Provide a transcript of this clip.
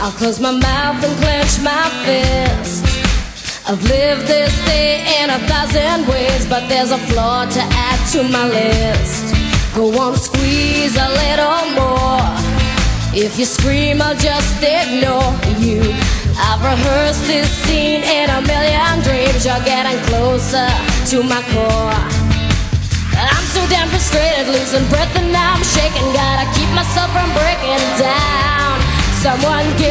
I'll close my mouth and clench my fist. I've lived this day in 1,000 ways, but there's a flaw to add to my list. Go on, squeeze a little more. If you scream, I'll just ignore you. I've rehearsed this scene in a million dreams. You're getting closer to my core. I'm so damn frustrated, losing breath and now I'm shaking. Gotta keep myself from breaking down. Someone give